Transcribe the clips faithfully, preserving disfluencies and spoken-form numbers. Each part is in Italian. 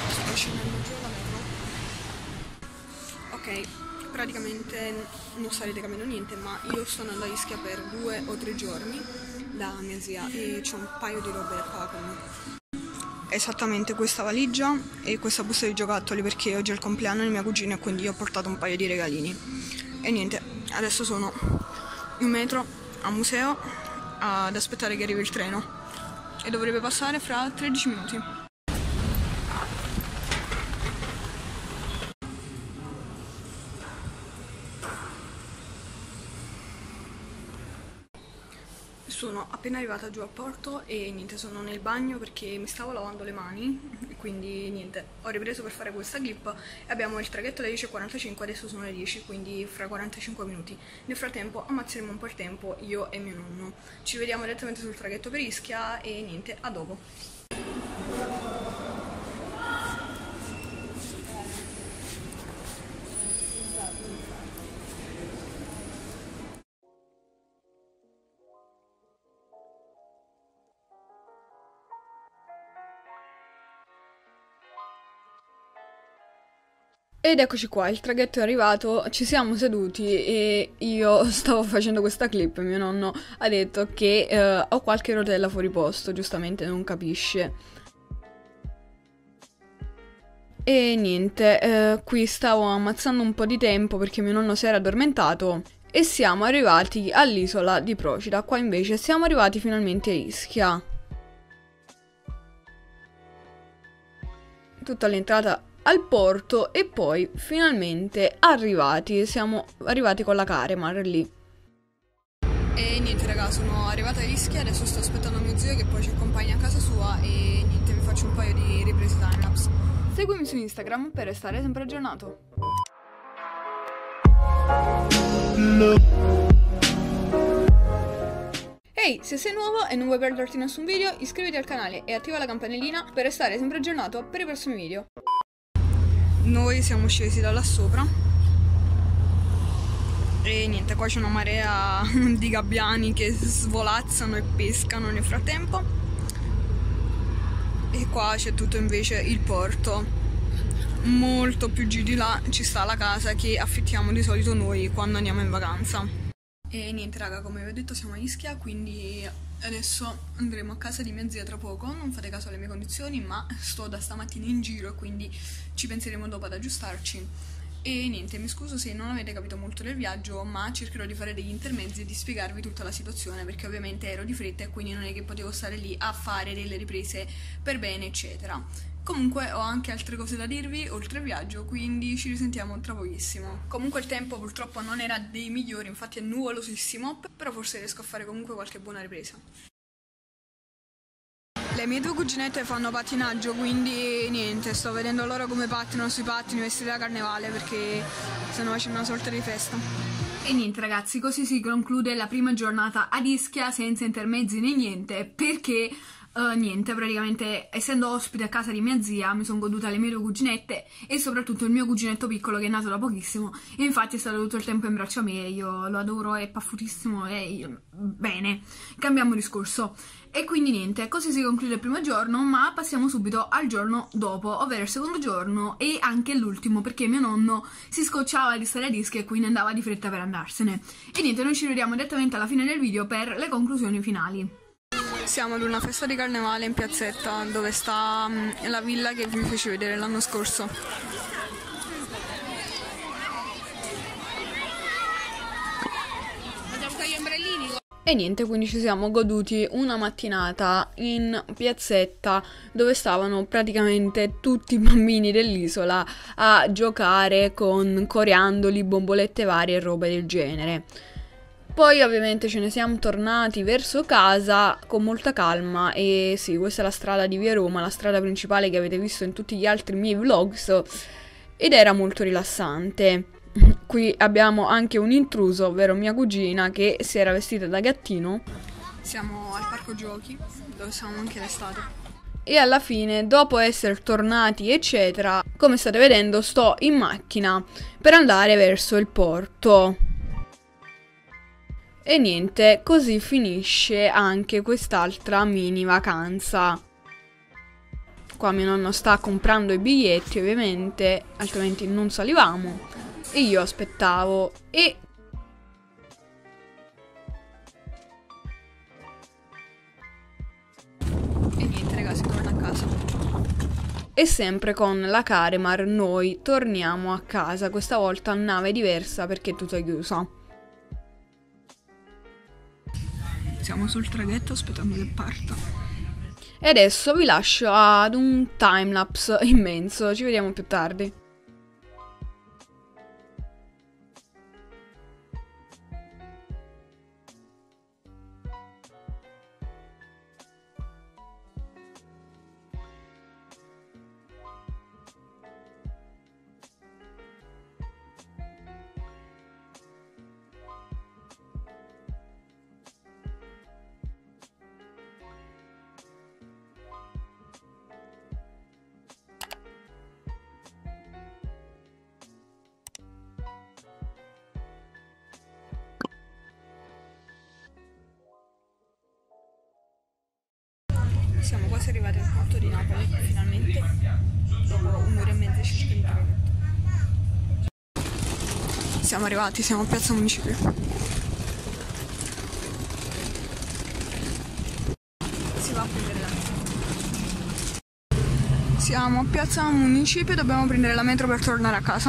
Sto scendendo giù alla metro. Ok, praticamente non starete capendo niente, ma io sto andando a Ischia per due o tre giorni da mia zia e c'ho un paio di robe qua con me. Esattamente questa valigia e questa busta di giocattoli, perché oggi è il compleanno di mia cugina e quindi ho portato un paio di regalini. E niente, adesso sono in metro a Museo ad aspettare che arrivi il treno e dovrebbe passare fra tredici minuti. Sono appena arrivata giù a Porto e niente, sono nel bagno perché mi stavo lavando le mani e quindi niente, ho ripreso per fare questa clip e abbiamo il traghetto alle dieci e quarantacinque, adesso sono le dieci, quindi fra quarantacinque minuti. Nel frattempo ammazzeremo un po' il tempo io e mio nonno. Ci vediamo direttamente sul traghetto per Ischia e niente, a dopo. Ed eccoci qua, il traghetto è arrivato, ci siamo seduti e io stavo facendo questa clip, mio nonno ha detto che eh, ho qualche rotella fuori posto, giustamente non capisce. E niente, eh, qui stavo ammazzando un po' di tempo perché mio nonno si era addormentato e siamo arrivati all'isola di Procida, qua invece siamo arrivati finalmente a Ischia. Tutta l'entrata al porto e poi finalmente arrivati, siamo arrivati con la Caremar lì. E niente raga, sono arrivata a Ischia, adesso sto aspettando mio zio che poi ci accompagna a casa sua e niente, vi faccio un paio di riprese timelapse. Seguimi su Instagram per restare sempre aggiornato. Ehi, se sei nuovo e non vuoi perderti nessun video, iscriviti al canale e attiva la campanellina per restare sempre aggiornato per i prossimi video. Noi siamo scesi da là sopra e niente, qua c'è una marea di gabbiani che svolazzano e pescano nel frattempo e qua c'è tutto invece il porto. Molto più giù di là ci sta la casa che affittiamo di solito noi quando andiamo in vacanza. E niente raga, come vi ho detto siamo a Ischia, quindi adesso andremo a casa di mia zia tra poco. Non fate caso alle mie condizioni, ma sto da stamattina in giro e quindi ci penseremo dopo ad aggiustarci. E niente, mi scuso se non avete capito molto del viaggio, ma cercherò di fare degli intermezzi e di spiegarvi tutta la situazione, perché ovviamente ero di fretta e quindi non è che potevo stare lì a fare delle riprese per bene eccetera. Comunque ho anche altre cose da dirvi oltre il viaggio, quindi ci risentiamo tra pochissimo. Comunque il tempo purtroppo non era dei migliori, infatti è nuvolosissimo, però forse riesco a fare comunque qualche buona ripresa. Le mie due cuginette fanno pattinaggio, quindi niente, sto vedendo loro come pattinano sui pattini vestiti da carnevale perché stanno facendo una sorta di festa. E niente ragazzi, così si conclude la prima giornata ad Ischia senza intermezzi né niente, perché Uh, niente, praticamente essendo ospite a casa di mia zia mi sono goduta le mie due cuginette e soprattutto il mio cuginetto piccolo che è nato da pochissimo e infatti è stato tutto il tempo in braccio a me, io lo adoro, è paffutissimo e io... bene, cambiamo discorso. E quindi niente, così si conclude il primo giorno, ma passiamo subito al giorno dopo, ovvero il secondo giorno e anche l'ultimo, perché mio nonno si scocciava di stare a Ischia e quindi andava di fretta per andarsene. E niente, noi ci vediamo direttamente alla fine del video per le conclusioni finali. Siamo ad una festa di carnevale in piazzetta dove sta um, la villa che vi feci vedere l'anno scorso. E niente, quindi ci siamo goduti una mattinata in piazzetta dove stavano praticamente tutti i bambini dell'isola a giocare con coriandoli, bombolette varie e robe del genere. Poi ovviamente ce ne siamo tornati verso casa con molta calma e sì, questa è la strada di Via Roma, la strada principale che avete visto in tutti gli altri miei vlogs ed era molto rilassante. Qui abbiamo anche un intruso, ovvero mia cugina che si era vestita da gattino. Siamo al parco giochi dove siamo anche l'estate. E alla fine, dopo essere tornati eccetera, come state vedendo sto in macchina per andare verso il porto. E niente, così finisce anche quest'altra mini vacanza. Qua mio nonno sta comprando i biglietti, ovviamente, altrimenti non salivamo. E io aspettavo e... E niente ragazzi, torno a casa. E sempre con la Caremar noi torniamo a casa, questa volta nave diversa perché è tutta chiusa. Siamo sul traghetto aspettando che parta. E adesso vi lascio ad un timelapse immenso, ci vediamo più tardi. Siamo quasi arrivati al porto di Napoli, finalmente, dopo un'ora e mezza circa di traghetto. Siamo arrivati, siamo a Piazza Municipio. Si va a prendere la metro. Siamo a Piazza Municipio e dobbiamo prendere la metro per tornare a casa.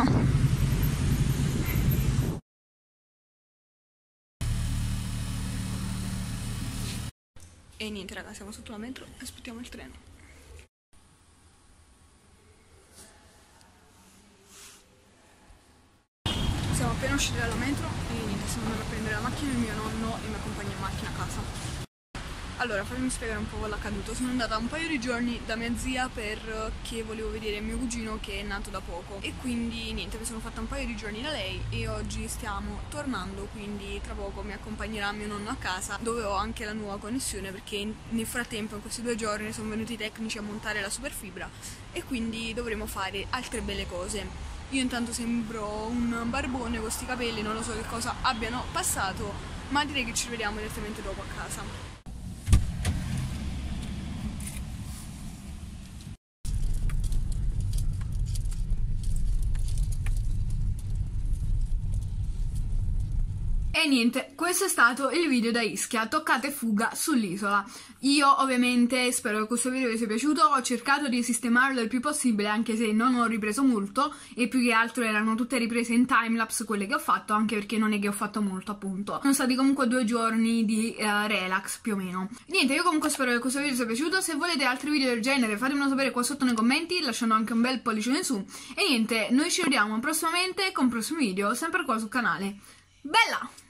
E niente raga, siamo sotto la metro e aspettiamo il treno. Siamo appena usciti dalla metro e niente, siamo andati a prendere la macchina del mio nonno e mi accompagna in macchina a casa. Allora, fammi spiegare un po' l'accaduto. Sono andata un paio di giorni da mia zia perché volevo vedere mio cugino che è nato da poco. E quindi niente, mi sono fatta un paio di giorni da lei e oggi stiamo tornando, quindi tra poco mi accompagnerà mio nonno a casa, dove ho anche la nuova connessione perché nel frattempo in questi due giorni sono venuti i tecnici a montare la superfibra e quindi dovremo fare altre belle cose. Io intanto sembro un barbone con sti capelli, non lo so che cosa abbiano passato, ma direi che ci vediamo direttamente dopo a casa. E niente, questo è stato il video da Ischia, toccata e fuga sull'isola. Io ovviamente spero che questo video vi sia piaciuto, ho cercato di sistemarlo il più possibile anche se non ho ripreso molto e più che altro erano tutte riprese in timelapse quelle che ho fatto, anche perché non è che ho fatto molto appunto. Sono stati comunque due giorni di uh, relax più o meno. Niente, io comunque spero che questo video vi sia piaciuto, se volete altri video del genere fatemelo sapere qua sotto nei commenti lasciando anche un bel pollice in su. E niente, noi ci vediamo prossimamente con prossimi video, sempre qua sul canale. Bella!